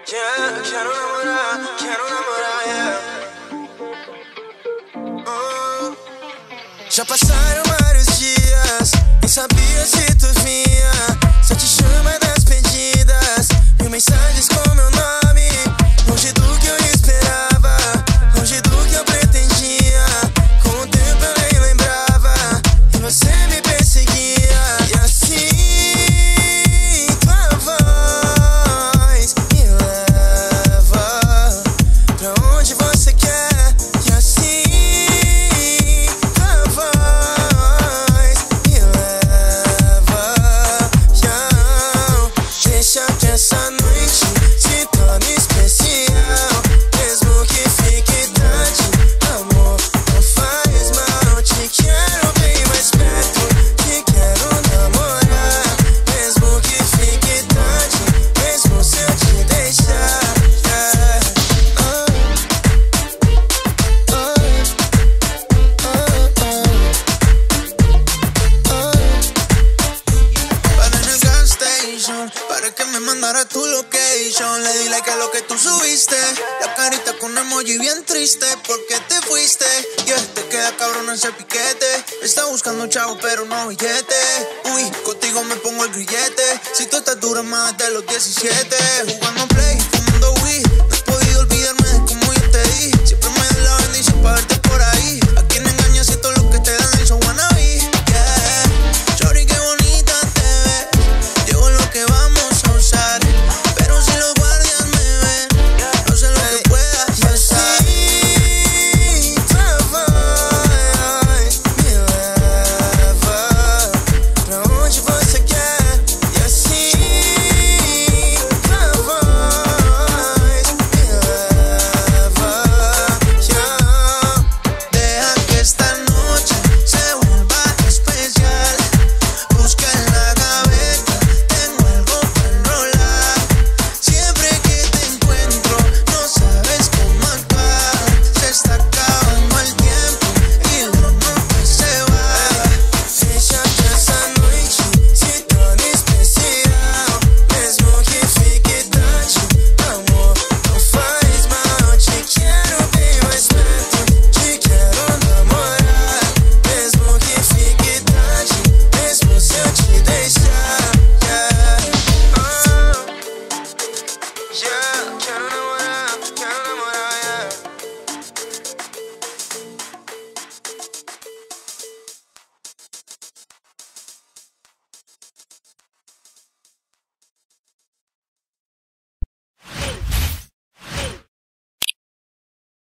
Yeah, quero namorar, yeah. Já passaram vários dias, nem sabia se tu vinha. Só te chama das pedidas, mil mensagens com meu nome. Longe do que eu esperava, longe do que eu pretendia. Com o tempo eu nem lembrava, e você me perseguia. E assim tua voz me leva pra onde você quer. E assim tua voz me leva. Deixa que essa noite se torne especial, mesmo que fique tarde. Amor, não faz mal. Te quero bem mais perto, te quero namorar, mesmo que fique tarde, mesmo se eu te deixar. Para en el gas station, para que me mandara tu location. Le di like a lo que tú subiste, la carita con emoji bien triste, porque te fuiste. Yeah, te queda cabrón ese piquete. Está buscando chavo pero no billete. Uy, contigo me pongo el grillete. Si tú estás dura más de los 17. Jugando play, fumando weed, no he podido olvidarme de como yo te di.